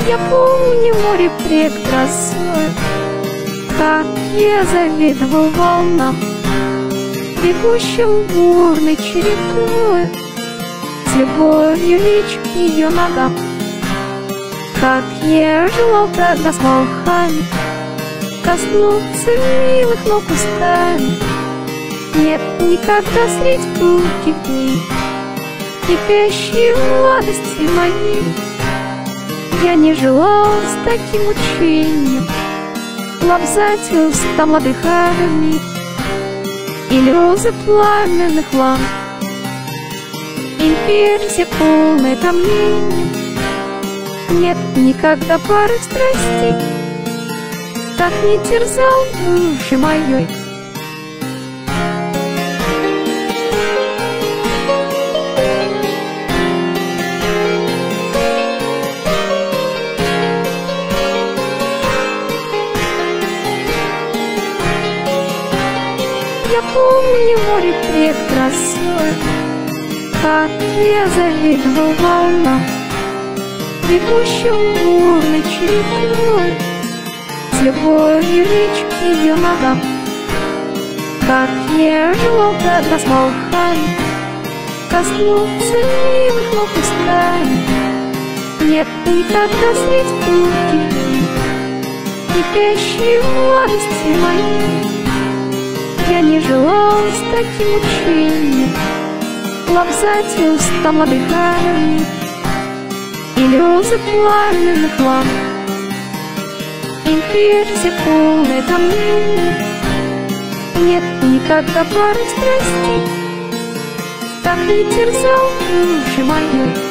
Я помню море прекрасное, как я завидовал волнам, бегущим бурной чередой, с любовью лечь к ее ногам. Как я желал тогда с волхами коснуться милых ног устами. Нет, никогда средь пути дней, кипящей младости моей, я не желал с таким мучением лобзать уста молодых армий или розы пламенных ламп. Империя полная томления, нет никогда порыв страстей так не терзал души моей. Я помню море прекрасное, как я завидовал волнам, бегущим бурной чередой, с любовью лечь к ее ногам. Как я желал тогда с волхами коснуться милых ног устами. Нет, никогда средь пути кипящей младости моей, я не желал с таким мучением лобзать уста молодых армий или розы пламенных ламп. Империя полная томления, нет никогда порыв страстей так не терзал души моей.